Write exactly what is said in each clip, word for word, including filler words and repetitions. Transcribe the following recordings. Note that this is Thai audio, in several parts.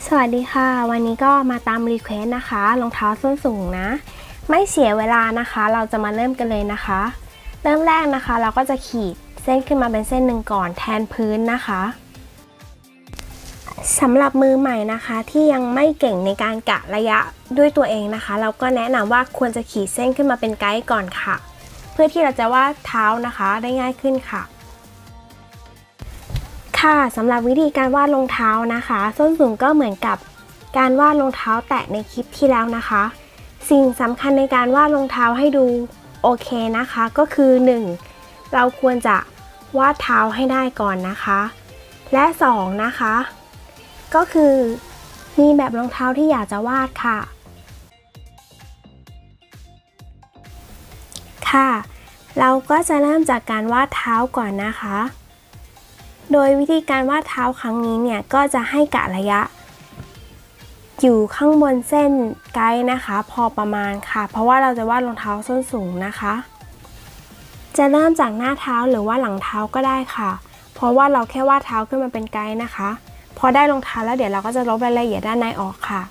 สวัสดีค่ะวันนี้ก็มาตามรีเควสต์นะคะรองเท้าส้นสูงนะไม่เสียเวลานะคะเราจะมาเริ่มกันเลยนะคะเริ่มแรกนะคะเราก็จะขีดเส้นขึ้นมาเป็นเส้นหนึ่งก่อนแทนพื้นนะคะสำหรับมือใหม่นะคะที่ยังไม่เก่งในการกะระยะด้วยตัวเองนะคะเราก็แนะนำว่าควรจะขีดเส้นขึ้นมาเป็นไกด์ก่อนค่ะเพื่อที่เราจะวาดเท้านะคะได้ง่ายขึ้นค่ะค่ะสำหรับวิธีการวาดรองเท้านะคะส้นสูงก็เหมือนกับการวาดรองเท้าแตะในคลิปที่แล้วนะคะสิ่งสำคัญในการวาดรองเท้าให้ดูโอเคนะคะก็คือหนึ่งเราควรจะวาดเท้าให้ได้ก่อนนะคะและสองนะคะก็คือมีแบบรองเท้าที่อยากจะวาดค่ะค่ะเราก็จะเริ่มจากการวาดเท้าก่อนนะคะโดยวิธีการวาดเท้าครั้งนี้เนี่ยก็จะให้กะระยะอยู่ข้างบนเส้นไกด์นะคะพอประมาณค่ะเพราะว่าเราจะวาดรองเท้าส้นสูงนะคะจะเริ่มจากหน้าเท้าหรือว่าหลังเท้าก็ได้ค่ะเพราะว่าเราแค่วาดเท้าขึ้นมาเป็นไกด์นะคะพอได้รองเท้าแล้วเดี๋ยวเราก็จะลบรายละเอียดด้านในออกค่ะ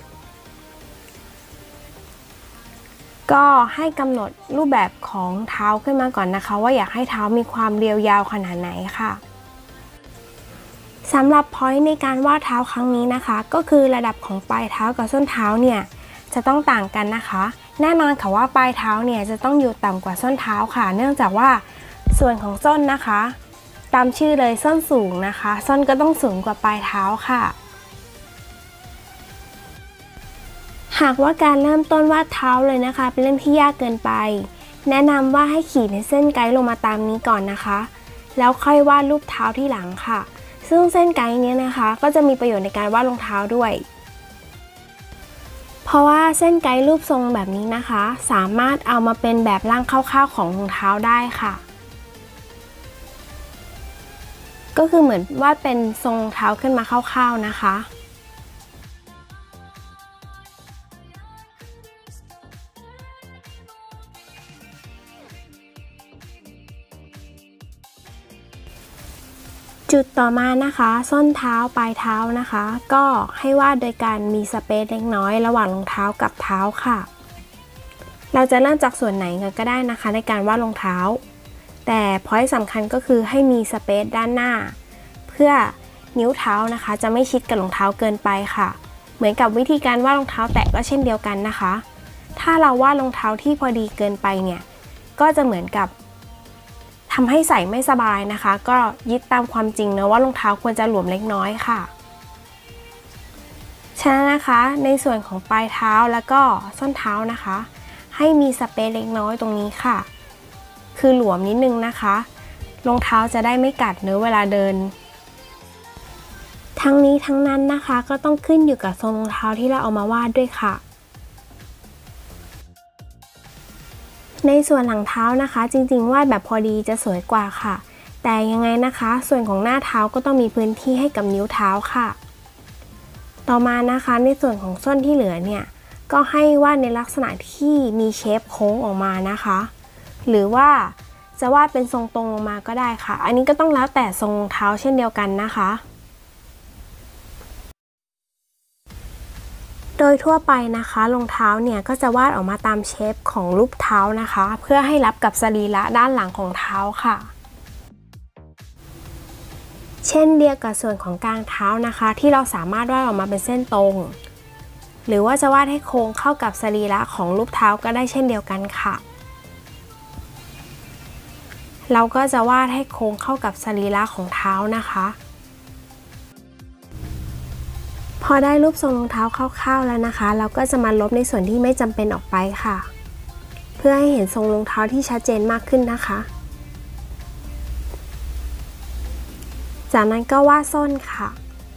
ก็ให้กำหนดรูปแบบของเท้าขึ้นมาก่อนนะคะว่าอยากให้เท้ามีความเรียวยาวขนาดไหนค่ะสำหรับ point ในการวาดเท้าครั้งนี้นะคะก็คือระดับของปลายเท้ากับส้นเท้าเนี่ยจะต้องต่างกันนะคะแน่นอนค่ะว่าปลายเท้าเนี่ยจะต้องอยู่ต่ำกว่าส้นเท้าค่ะเนื่องจากว่าส่วนของส้นนะคะตามชื่อเลยส้นสูงนะคะส้นก็ต้องสูงกว่าปลายเท้าค่ะหากว่าการเริ่มต้นวาดเท้าเลยนะคะเป็นเรื่องที่ยากเกินไปแนะนำว่าให้ขีดในเส้นไกด์ลงมาตามนี้ก่อนนะคะแล้วค่อยวาดรูปเท้าที่หลังค่ะซึ่งเส้นไกด์นี้นะคะก็จะมีประโยชน์ในการวาดรองเท้าด้วยเพราะว่าเส้นไกด์รูปทรงแบบนี้นะคะสามารถเอามาเป็นแบบร่างคร่าวๆของรองเท้าได้ค่ะก็คือเหมือนวาดเป็นทรงรองเท้าขึ้นมาคร่าวๆนะคะจุดต่อมานะคะส้นเท้าปลายเท้านะคะก็ให้วาดโดยการมีสเปซเล็กน้อยระหว่างรองเท้ากับเท้าค่ะเราจะเริ่มจากส่วนไหนกันก็ได้นะคะในการวาดรองเท้าแต่พอยต์สำคัญก็คือให้มีสเปซด้านหน้าเพื่อนิ้วเท้านะคะจะไม่ชิดกับรองเท้าเกินไปค่ะเหมือนกับวิธีการวาดรองเท้าแตะก็เช่นเดียวกันนะคะถ้าเราวาดรองเท้าที่พอดีเกินไปเนี่ยก็จะเหมือนกับทำให้ใส่ไม่สบายนะคะก็ยึดตามความจริงนะว่ารองเท้าควรจะหลวมเล็กน้อยค่ะฉะนั้นนะคะในส่วนของปลายเท้าแล้วก็ส้นเท้านะคะให้มีสเปซเล็กน้อยตรงนี้ค่ะคือหลวมนิดนึงนะคะรองเท้าจะได้ไม่กัดเนื้อเวลาเดินทั้งนี้ทั้งนั้นนะคะก็ต้องขึ้นอยู่กับทรงรองเท้าที่เราเอามาวาดด้วยค่ะในส่วนหลังเท้านะคะจริงๆวาดแบบพอดีจะสวยกว่าค่ะแต่ยังไงนะคะส่วนของหน้าเท้าก็ต้องมีพื้นที่ให้กับนิ้วเท้าค่ะต่อมานะคะในส่วนของส้นที่เหลือเนี่ยก็ให้วาดในลักษณะที่มีเชฟโค้งออกมานะคะหรือว่าจะวาดเป็นทรงตรงลงมาก็ได้ค่ะอันนี้ก็ต้องแล้วแต่ทรงรองเท้าเช่นเดียวกันนะคะโดยทั่วไปนะคะรองเท้าเนี่ยก็จะวาดออกมาตามเชฟของรูปเท้านะคะเพื่อให้รับกับสรีระด้านหลังของเท้าค่ะเช่นเดียวกับส่วนของกลางเท้านะคะที่เราสามารถวาดออกมาเป็นเส้นตรงหรือว่าจะวาดให้โค้งเข้ากับสรีระของรูปเท้าก็ได้เช่นเดียวกันค่ะเราก็จะวาดให้โค้งเข้ากับสรีระของเท้านะคะพอได้รูปทรงรองเท้าคร่าวๆแล้วนะคะเราก็จะมาลบในส่วนที่ไม่จำเป็นออกไปค่ะเพื่อให้เห็นทรงรองเท้าที่ชัดเจนมากขึ้นนะคะจากนั้นก็วาดส้นค่ะ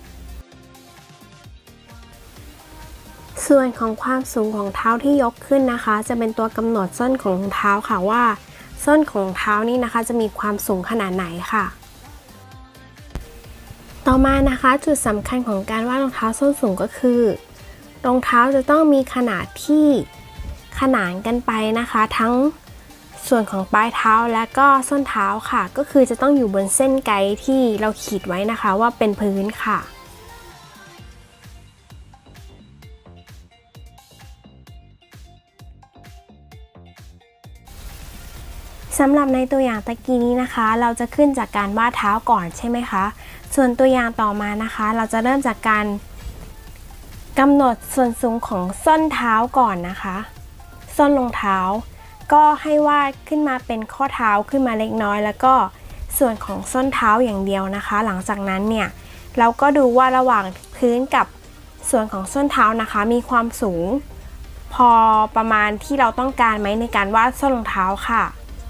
ส่วนของความสูงของเท้าที่ยกขึ้นนะคะจะเป็นตัวกำหนดส้นของรองเท้าค่ะว่าส้นของรองเท้านี้นะคะจะมีความสูงขนาดไหนค่ะต่อมานะคะจุดสำคัญของการวาดรองเท้าส้นสูงก็คือรองเท้าจะต้องมีขนาดที่ขนานกันไปนะคะทั้งส่วนของปลายเท้าและก็ส้นเท้าค่ะก็คือจะต้องอยู่บนเส้นไกด์ที่เราขีดไว้นะคะว่าเป็นพื้นค่ะสำหรับในตัวอย่างตะกี้นี้นะคะเราจะขึ้นจากการวาดเท้าก่อนใช่ไหมคะส่วนตัวอย่างต่อมานะคะเราจะเริ่มจากการกำหนดส่วนสูงของส้นเท้าก่อนนะคะส้นรองเท้าก็ให้วาดขึ้นมาเป็นข้อเท้าขึ้นมาเล็กน้อยแล้วก็ส่วนของส้นเท้าอย่างเดียวนะคะหลังจากนั้นเนี่ยเราก็ดูว่าระหว่างพื้นกับส่วนของส้นเท้านะคะมีความสูงพอประมาณที่เราต้องการไหมในการวาดส้นรองเท้าค่ะ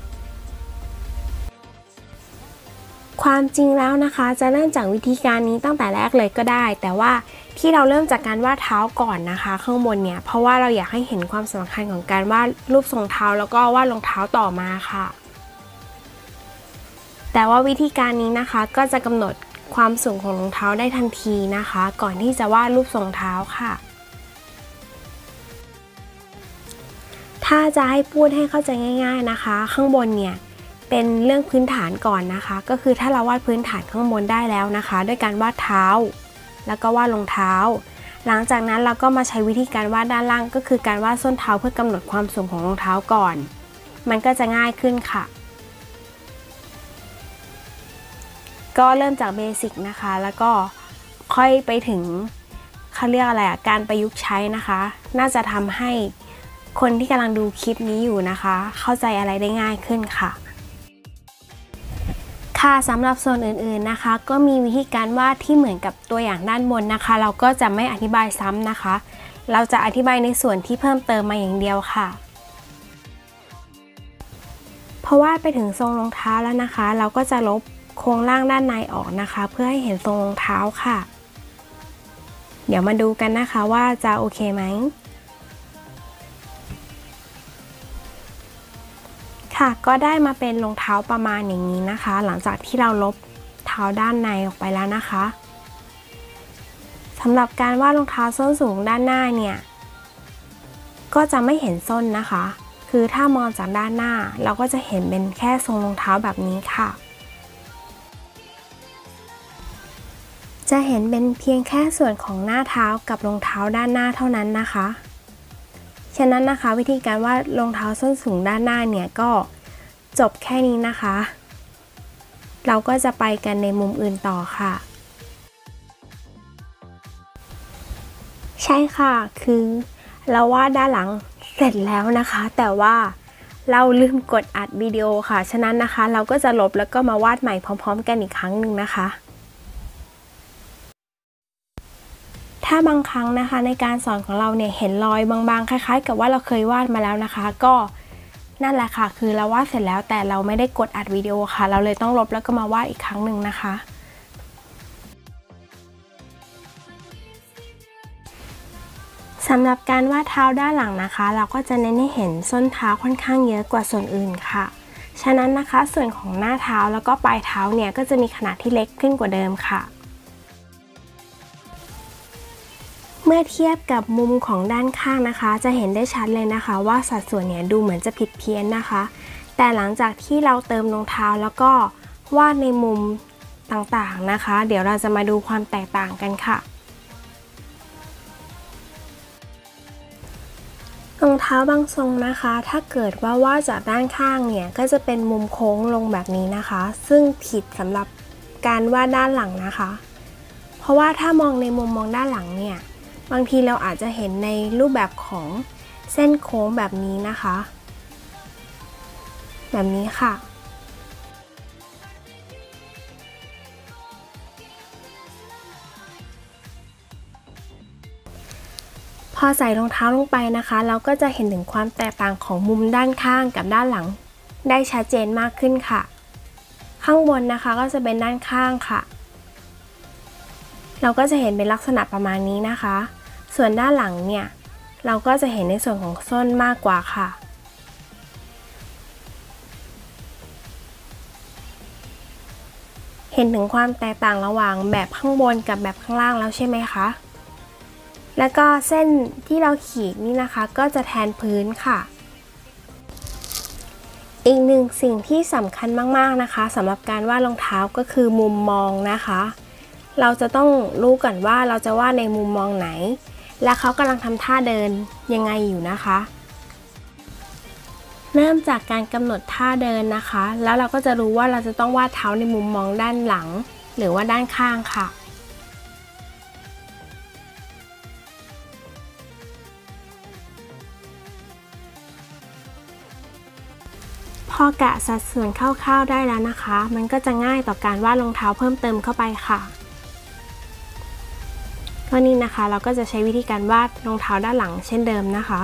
ความจริงแล้วนะคะจะเริ่มจากวิธีการนี้ตั้งแต่แรกเลยก็ได้แต่ว่าที่เราเริ่มจากการวาดเท้าก่อนนะคะข้างบนเนี่ยเพราะว่าเราอยากให้เห็นความสำคัญของการวาดรูปทรงเท้าแล้วก็วาดรองเท้าต่อมาค่ะแต่ว่าวิธีการนี้นะคะก็จะกำหนดความสูงของรองเท้าได้ทันทีนะคะก่อนที่จะวาดรูปทรงเท้าค่ะถ้าจะให้พูดให้เข้าใจง่ายๆนะคะข้างบนเนี่ยเป็นเรื่องพื้นฐานก่อนนะคะก็คือถ้าเราวาดพื้นฐานข้างบนได้แล้วนะคะด้วยการวาดเท้าแล้วก็วาดรองเท้าหลังจากนั้นเราก็มาใช้วิธีการวาดด้านล่างก็คือการวาดส้นเท้าเพื่อกำหนดความสูงของรองเท้าก่อนมันก็จะง่ายขึ้นค่ะก็เริ่มจากเบสิกนะคะแล้วก็ค่อยไปถึงเขาเรียกอะไรอ่ะการประยุกต์ใช้นะคะน่าจะทำให้คนที่กำลังดูคลิปนี้อยู่นะคะเข้าใจอะไรได้ง่ายขึ้นค่ะค่ะสำหรับส่วนอื่นๆนะคะก็มีวิธีการวาดที่เหมือนกับตัวอย่างด้านบนนะคะเราก็จะไม่อธิบายซ้ำนะคะเราจะอธิบายในส่วนที่เพิ่มเติมมาอย่างเดียวค่ะพอวาดไปถึงทรงรองเท้าแล้วนะคะเราก็จะลบโครงล่างด้านในออกนะคะเพื่อให้เห็นทรงรองเท้าค่ะเดี๋ยวมาดูกันนะคะว่าจะโอเคไหมค่ะก็ได้มาเป็นรองเท้าประมาณอย่างนี้นะคะหลังจากที่เราลบเท้าด้านในออกไปแล้วนะคะสำหรับการวาดรองเท้าส้นสูงด้านหน้าเนี่ยก็จะไม่เห็นส้นนะคะคือถ้ามองจากด้านหน้าเราก็จะเห็นเป็นแค่ทรงรองเท้าแบบนี้ค่ะจะเห็นเป็นเพียงแค่ส่วนของหน้าเท้ากับรองเท้าด้านหน้าเท่านั้นนะคะฉะนั้นนะคะวิธีการวาดรองเท้าส้นสูงด้านหน้าเนี่ยก็จบแค่นี้นะคะเราก็จะไปกันในมุมอื่นต่อค่ะใช่ค่ะคือเราวาดด้านหลังเสร็จแล้วนะคะแต่ว่าเราลืมกดอัดวิดีโอค่ะฉะนั้นนะคะเราก็จะลบแล้วก็มาวาดใหม่พร้อมๆกันอีกครั้งหนึ่งนะคะถ้าบางครั้งนะคะในการสอนของเราเนี่ยเห็นรอยบางๆคล้ายๆกับว่าเราเคยวาดมาแล้วนะคะก็นั่นแหละค่ะคือเราวาดเสร็จแล้วแต่เราไม่ได้กดอัดวิดีโอค่ะเราเลยต้องลบแล้วก็มาวาดอีกครั้งหนึ่งนะคะสำหรับการวาดเท้าด้านหลังนะคะเราก็จะเน้นให้เห็นส้นเท้าค่อนข้างเยอะกว่าส่วนอื่นค่ะฉะนั้นนะคะส่วนของหน้าเท้าแล้วก็ปลายเท้าเนี่ยก็จะมีขนาดที่เล็กขึ้นกว่าเดิมค่ะเมื่อเทียบกับมุมของด้านข้างนะคะจะเห็นได้ชัดเลยนะคะว่าสัดส่วนเนี่ยดูเหมือนจะผิดเพี้ยนนะคะแต่หลังจากที่เราเติมรองเท้าแล้วก็วาดในมุมต่างๆนะคะเดี๋ยวเราจะมาดูความแตกต่างกันค่ะรองเท้าบางทรงนะคะถ้าเกิดว่าวาดจากด้านข้างเนี่ยก็จะเป็นมุมโค้งลงแบบนี้นะคะซึ่งผิดสำหรับการวาดด้านหลังนะคะเพราะว่าถ้ามองในมุมมองด้านหลังเนี่ยบางทีเราอาจจะเห็นในรูปแบบของเส้นโค้งแบบนี้นะคะแบบนี้ค่ะพอใส่รองเท้าลงไปนะคะเราก็จะเห็นถึงความแตกต่างของมุมด้านข้างกับด้านหลังได้ชัดเจนมากขึ้นค่ะข้างบนนะคะก็จะเป็นด้านข้างค่ะเราก็จะเห็นเป็นลักษณะประมาณนี้นะคะส่วนด้านหลังเนี่ยเราก็จะเห็นในส่วนของส้นมากกว่าค่ะเห็นถึงความแตกต่างระหว่างแบบข้างบนกับแบบข้างล่างแล้วใช่ไหมคะแล้วก็เส้นที่เราขีดนี่นะคะก็จะแทนพื้นค่ะอีกหนึ่งสิ่งที่สำคัญมากๆนะคะสำหรับการวาดรองเท้าก็คือมุมมองนะคะเราจะต้องรู้ก่อนว่าเราจะวาดในมุมมองไหนและเขากำลังทำท่าเดินยังไงอยู่นะคะเริ่มจากการกำหนดท่าเดินนะคะแล้วเราก็จะรู้ว่าเราจะต้องวาดเท้าในมุมมองด้านหลังหรือว่าด้านข้างค่ะพอกะสัดส่วนคร่าวๆได้แล้วนะคะมันก็จะง่ายต่อการวาดรองเท้าเพิ่มเติมเข้าไปค่ะก็นี่นะคะเราก็จะใช้วิธีการวาดรองเท้าด้านหลังเช่นเดิมนะคะ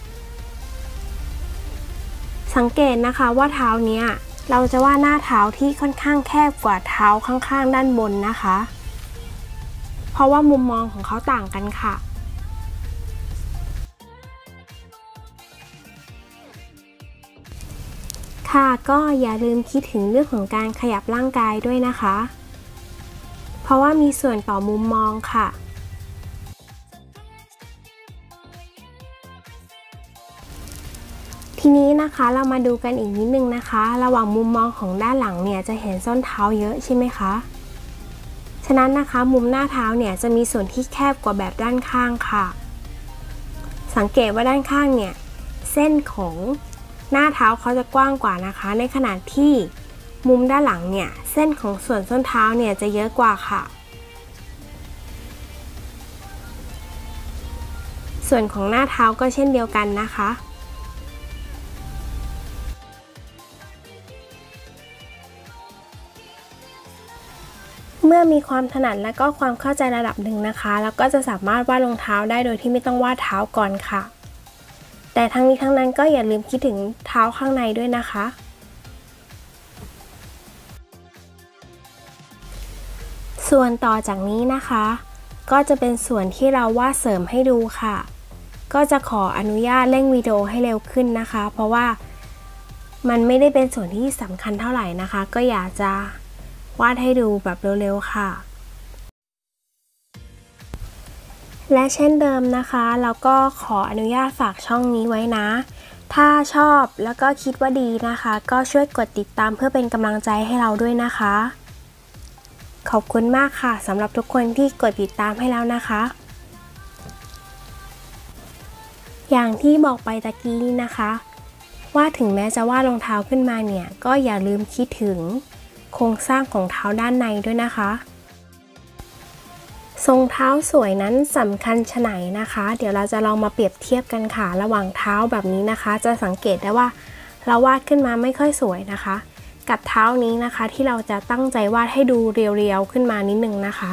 สังเกตนะคะว่าเท้าเนี้ยเราจะวาดหน้าเท้าที่ค่อนข้างแคบกว่าเท้าข้างๆด้านบนนะคะเพราะว่ามุมมองของเขาต่างกันค่ะค่ะก็อย่าลืมคิดถึงเรื่องของการขยับร่างกายด้วยนะคะเพราะว่ามีส่วนต่อมุมมองค่ะทีนี้นะคะเรามาดูกันอีกนิดนึงนะคะระหว่างมุมมองของด้านหลังเนี่ยจะเห็นส้นเท้าเยอะใช่ไหมคะฉะนั้นนะคะมุมหน้าเท้าเนี่ยจะมีส่วนที่แคบกว่าแบบด้านข้างค่ะสังเกตว่าด้านข้างเนี่ยเส้นของหน้าเท้าเขาจะกว้างกว่านะคะในขณะที่มุมด้านหลังเนี่ยเส้นของส่วนส้นเท้าเนี่ยจะเยอะกว่าค่ะส่วนของหน้าเท้าก็เช่นเดียวกันนะคะเมื่อมีความถนัดและก็ความเข้าใจระดับหนึ่งนะคะแล้วก็จะสามารถวาดรองเท้าได้โดยที่ไม่ต้องวาดเท้าก่อนค่ะแต่ทั้งนี้ทั้งนั้นก็อย่าลืมคิดถึงเท้าข้างในด้วยนะคะส่วนต่อจากนี้นะคะก็จะเป็นส่วนที่เราวาดเสริมให้ดูค่ะก็จะขออนุญาตเร่งวิดีโอให้เร็วขึ้นนะคะเพราะว่ามันไม่ได้เป็นส่วนที่สำคัญเท่าไหร่นะคะก็อยากจะวาดให้ดูแบบเร็วๆค่ะและเช่นเดิมนะคะเราก็ขออนุญาตฝากช่องนี้ไว้นะถ้าชอบแล้วก็คิดว่าดีนะคะก็ช่วยกดติดตามเพื่อเป็นกำลังใจให้เราด้วยนะคะขอบคุณมากค่ะสำหรับทุกคนที่กดติดตามให้แล้วนะคะอย่างที่บอกไปตะกี้นี้นะคะว่าถึงแม้จะวาดรองเท้าขึ้นมาเนี่ยก็อย่าลืมคิดถึงโครงสร้างของเท้าด้านในด้วยนะคะทรงเท้าสวยนั้นสำคัญไฉนนะคะเดี๋ยวเราจะลองมาเปรียบเทียบกันค่ะระหว่างเท้าแบบนี้นะคะจะสังเกตได้ว่าเราวาดขึ้นมาไม่ค่อยสวยนะคะกับเท้านี้นะคะที่เราจะตั้งใจวาดให้ดูเรียวๆขึ้นมานิดนึงนะคะ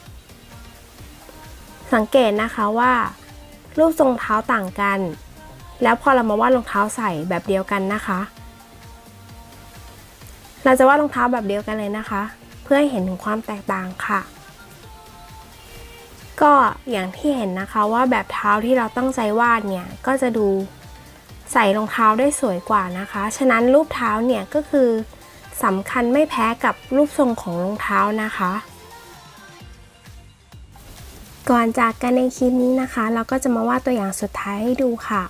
สังเกตนะคะว่ารูปทรงเท้าต่างกันแล้วพอเรามาวาดรองเท้าใส่แบบเดียวกันนะคะเราจะวาดรองเท้าแบบเดียวกันเลยนะคะเพื่อให้เห็นถึงความแตกต่างค่ะก็อย่างที่เห็นนะคะว่าแบบเท้าที่เราตั้งใจวาดเนี่ยก็จะดูใส่รองเท้าได้สวยกว่านะคะฉะนั้นรูปเท้าเนี่ยก็คือสำคัญไม่แพ้กับรูปทรงของรองเท้านะคะก่อนจากกันในคลิปนี้นะคะเราก็จะมาวาดตัวอย่างสุดท้ายให้ดูค่ะ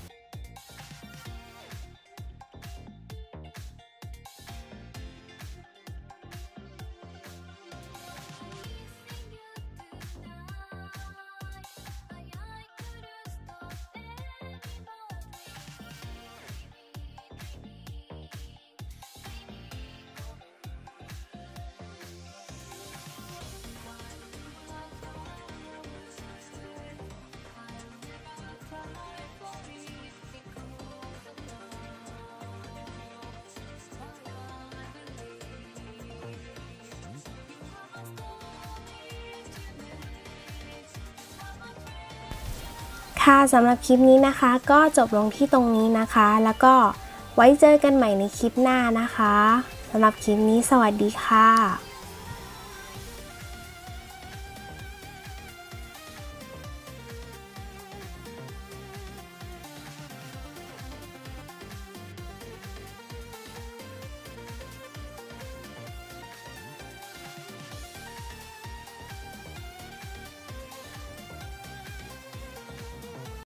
ค่ะสำหรับคลิปนี้นะคะก็จบลงที่ตรงนี้นะคะแล้วก็ไว้เจอกันใหม่ในคลิปหน้านะคะสำหรับคลิปนี้สวัสดีค่ะ